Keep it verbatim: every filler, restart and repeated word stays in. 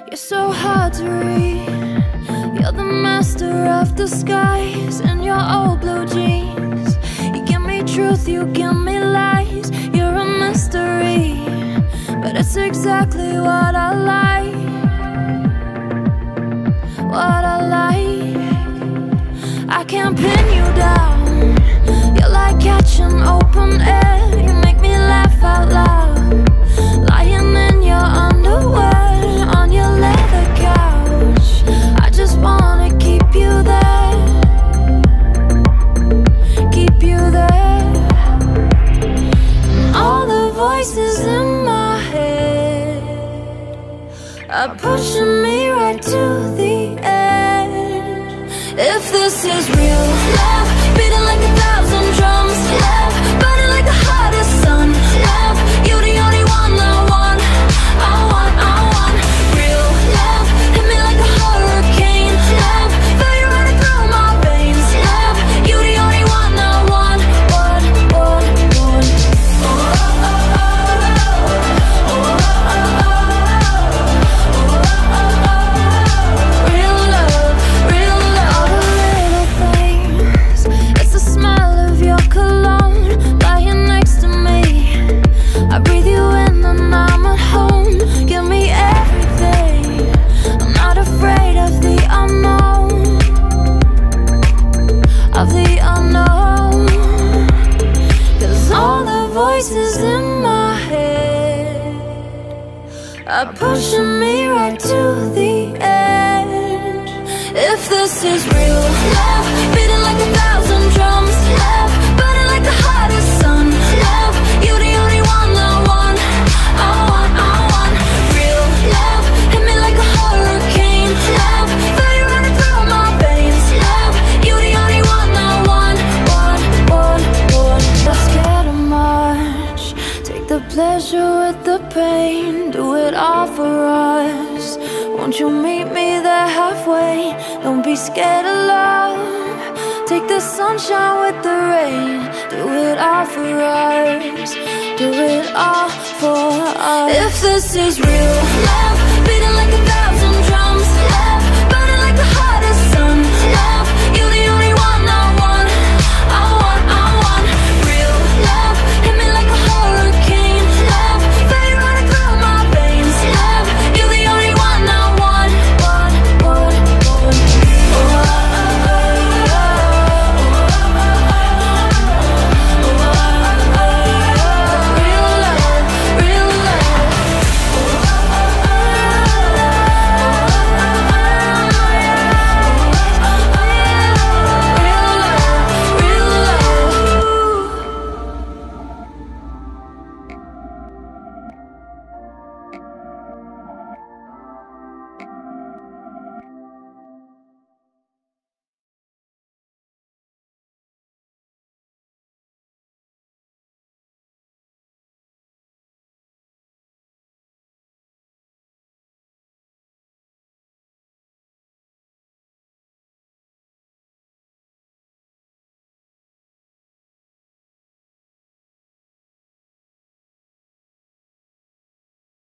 You're so hard to read. You're the master of disguise in your old blue jeans. You give me truth, you give me lies. You're a mystery, but it's exactly what I like. What I like. I can't pin you down. You're like catching open air. You make me laugh out loud. Lying in your underwear on your leather couch. I just wanna keep you there. Keep you there. And all the voices in my head are pushing me right to the edge. If this is real love, beating like a thousand drums. Love, burning like the hottest sun. Love, you the only one I want. I want, I want real love. Hit me like a hurricane. Love, fire running through my veins. Love, you the only one I want. One, one, one. Oh, oh, oh, oh, oh, oh, oh, oh, oh. Real love, real love. All the little things. It's the smell of your cologne lying next to me. I breathe you in and I'm at home. Give me everything. I'm not afraid of the unknown. Of the unknown. Cause all the voices in my head are pushing me right to the edge. If this is real love, beating like a thousand drums. Love, burning like the hottest sun. Love, you the only one I want. I want, I want real love. Hit me like a hurricane. Love, fire running through my veins. Love, you the only one I want. One, one, one. Not scared of much. Take the pleasure with the pain. Do it all for us. Won't you meet me there halfway? Don't be scared of love. Take the sunshine with the rain. Do it all for us. Do it all for us. If this is real love,